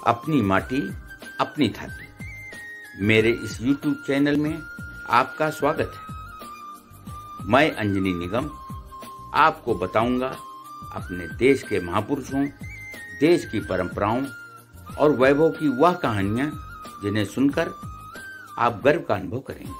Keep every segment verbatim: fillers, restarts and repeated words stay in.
अपनी माटी अपनी थाती। मेरे इस यूट्यूब चैनल में आपका स्वागत है। मैं अंजनी निगम आपको बताऊंगा अपने देश के महापुरुषों, देश की परंपराओं और वैभव की वह कहानियां जिन्हें सुनकर आप गर्व का अनुभव करेंगे।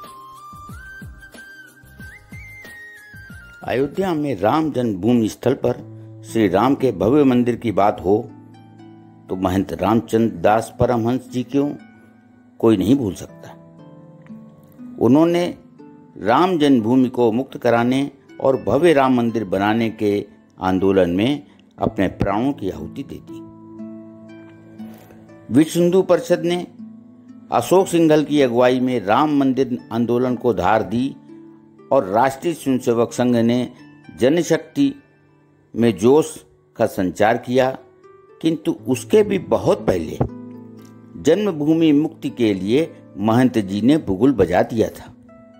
अयोध्या में राम जन्मभूमि स्थल पर श्री राम के भव्य मंदिर की बात हो तो महंत रामचंद्र दास परमहंस जी क्यों कोई नहीं भूल सकता। उन्होंने राम जन्मभूमि को मुक्त कराने और भव्य राम मंदिर बनाने के आंदोलन में अपने प्राणों की आहुति दे दी। विश्व हिंदू परिषद ने अशोक सिंघल की अगुवाई में राम मंदिर आंदोलन को धार दी और राष्ट्रीय स्वयंसेवक संघ ने जनशक्ति में जोश का संचार किया, किंतु उसके भी बहुत पहले जन्मभूमि मुक्ति के लिए महंत जी ने बुगुल बजा दिया था।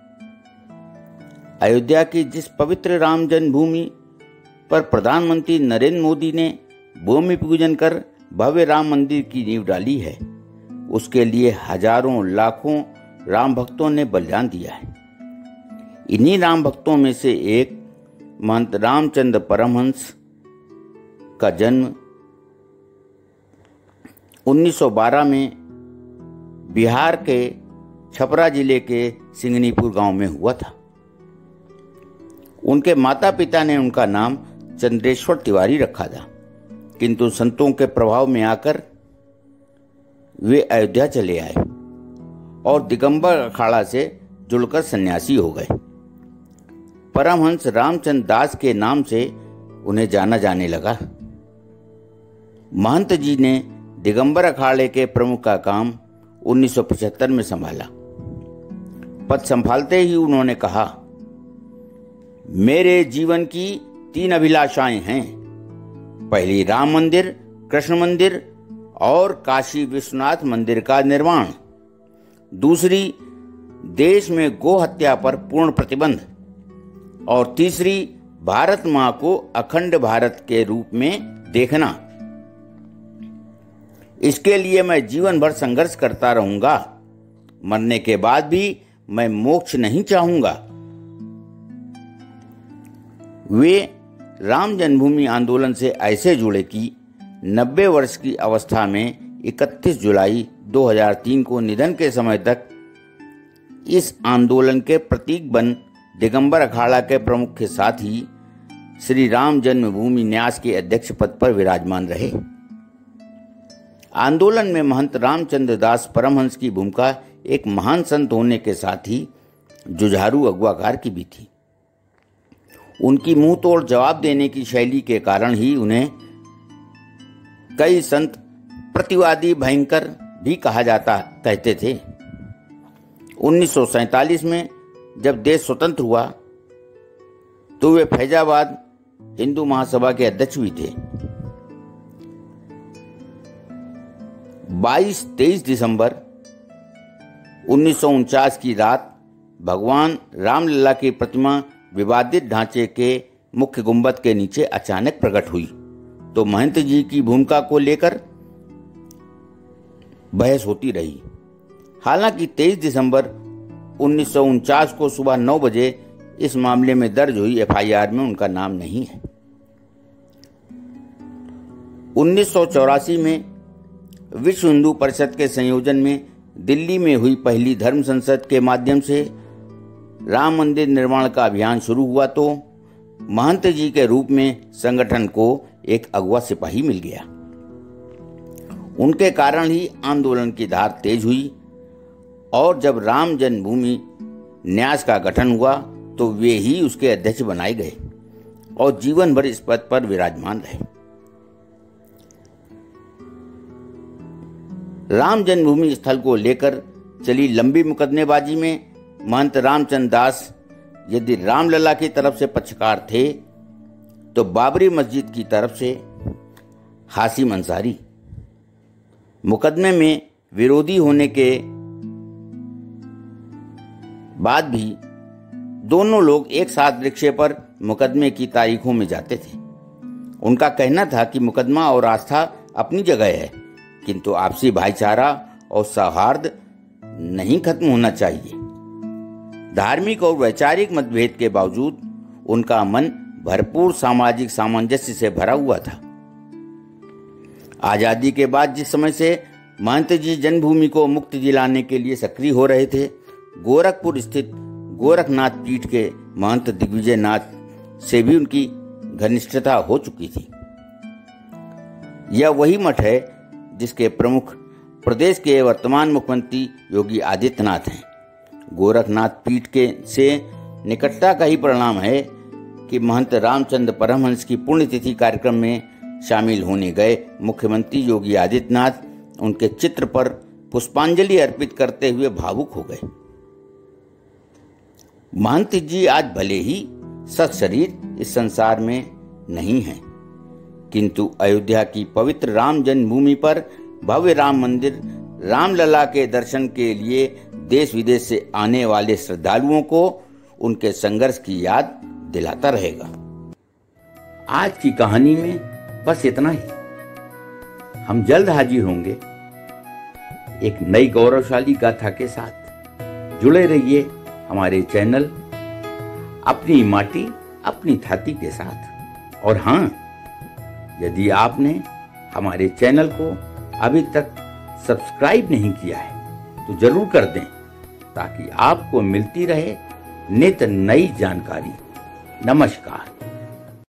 अयोध्या की जिस पवित्र राम जन्मभूमि पर प्रधानमंत्री नरेंद्र मोदी ने भूमि पूजन कर भव्य राम मंदिर की नींव डाली है, उसके लिए हजारों लाखों राम भक्तों ने बलिदान दिया है। इन्हीं राम भक्तों में से एक महंत रामचंद्र परमहंस का जन्म उन्नीस सौ बारह में बिहार के छपरा जिले के सिंगनीपुर गांव में हुआ था। उनके माता पिता ने उनका नाम चंद्रेश्वर तिवारी रखा था, किंतु संतों के प्रभाव में आकर वे अयोध्या चले आए और दिगंबर अखाड़ा से जुड़कर सन्यासी हो गए। परमहंस रामचंद्र दास के नाम से उन्हें जाना जाने लगा। महंत जी ने दिगंबर अखाड़े के प्रमुख का काम उन्नीस सौ पचहत्तर में संभाला। पद संभालते ही उन्होंने कहा, मेरे जीवन की तीन अभिलाषाएं हैं। पहली राम मंदिर, कृष्ण मंदिर और काशी विश्वनाथ मंदिर का निर्माण। दूसरी देश में गो हत्या पर पूर्ण प्रतिबंध। और तीसरी भारत मां को अखंड भारत के रूप में देखना। इसके लिए मैं जीवन भर संघर्ष करता रहूंगा। मरने के बाद भी मैं मोक्ष नहीं चाहूंगा। वे राम जन्मभूमि आंदोलन से ऐसे जुड़े कि नब्बे वर्ष की अवस्था में इकतीस जुलाई दो हज़ार तीन को निधन के समय तक इस आंदोलन के प्रतीक बन दिगंबर अखाड़ा के प्रमुख के साथ ही श्री राम जन्मभूमि न्यास के अध्यक्ष पद पर विराजमान रहे। आंदोलन में महंत रामचंद्र दास परमहंस की भूमिका एक महान संत होने के साथ ही जुझारू अगुवाकार की भी थी। उनकी मुंह तोड़ जवाब देने की शैली के कारण ही उन्हें कई संत प्रतिवादी भयंकर भी कहा जाता कहते थे। उन्नीस सौ सैंतालीस में जब देश स्वतंत्र हुआ तो वे फैजाबाद हिंदू महासभा के अध्यक्ष भी थे। बाईस तेईस दिसंबर उन्नीस सौ उनचास की रात भगवान रामलला की प्रतिमा विवादित ढांचे के मुख्य गुंबद के नीचे अचानक प्रकट हुई तो महंत जी की भूमिका को लेकर बहस होती रही। हालांकि तेईस दिसंबर उन्नीस सौ उनचास को सुबह नौ बजे इस मामले में दर्ज हुई एफ आई आर में उनका नाम नहीं है। उन्नीस सौ चौरासी में विश्व हिंदू परिषद के संयोजन में दिल्ली में हुई पहली धर्म संसद के माध्यम से राम मंदिर निर्माण का अभियान शुरू हुआ तो महंत जी के रूप में संगठन को एक अगुवा सिपाही मिल गया। उनके कारण ही आंदोलन की धार तेज हुई और जब राम जन्मभूमि न्यास का गठन हुआ तो वे ही उसके अध्यक्ष बनाए गए और जीवन भर इस पद पर विराजमान रहे। राम जन्मभूमि स्थल को लेकर चली लंबी मुकदमेबाजी में महंत रामचंद्र दास यदि रामलला की तरफ से पक्षकार थे तो बाबरी मस्जिद की तरफ से हाशिम अंसारी। मुकदमे में विरोधी होने के बाद भी दोनों लोग एक साथ रिक्शे पर मुकदमे की तारीखों में जाते थे। उनका कहना था कि मुकदमा और आस्था अपनी जगह है, किंतु आपसी भाईचारा और सौहार्द नहीं खत्म होना चाहिए। धार्मिक और वैचारिक मतभेद के बावजूद उनका मन भरपूर सामाजिक सामंजस्य से भरा हुआ था। आजादी के बाद जिस समय से महंत जी जन्मभूमि को मुक्त दिलाने के लिए सक्रिय हो रहे थे, गोरखपुर स्थित गोरखनाथ पीठ के महंत दिग्विजय नाथ से भी उनकी घनिष्ठता हो चुकी थी। यह वही मठ है जिसके प्रमुख प्रदेश के वर्तमान मुख्यमंत्री योगी आदित्यनाथ हैं। गोरखनाथ पीठ के से निकटता का ही परिणाम है कि महंत रामचंद्र परमहंस की पुण्यतिथि कार्यक्रम में शामिल होने गए मुख्यमंत्री योगी आदित्यनाथ उनके चित्र पर पुष्पांजलि अर्पित करते हुए भावुक हो गए। महंत जी आज भले ही सशरीर इस संसार में नहीं हैं, किंतु अयोध्या की पवित्र राम जन्मभूमि पर भव्य राम मंदिर रामलला के दर्शन के लिए देश विदेश से आने वाले श्रद्धालुओं को उनके संघर्ष की याद दिलाता रहेगा। आज की कहानी में बस इतना ही। हम जल्द हाजिर होंगे एक नई गौरवशाली गाथा के साथ। जुड़े रहिए हमारे चैनल अपनी माटी अपनी छाती के साथ। और हाँ, यदि आपने हमारे चैनल को अभी तक सब्सक्राइब नहीं किया है तो जरूर कर दें, ताकि आपको मिलती रहे नित नई जानकारी। नमस्कार।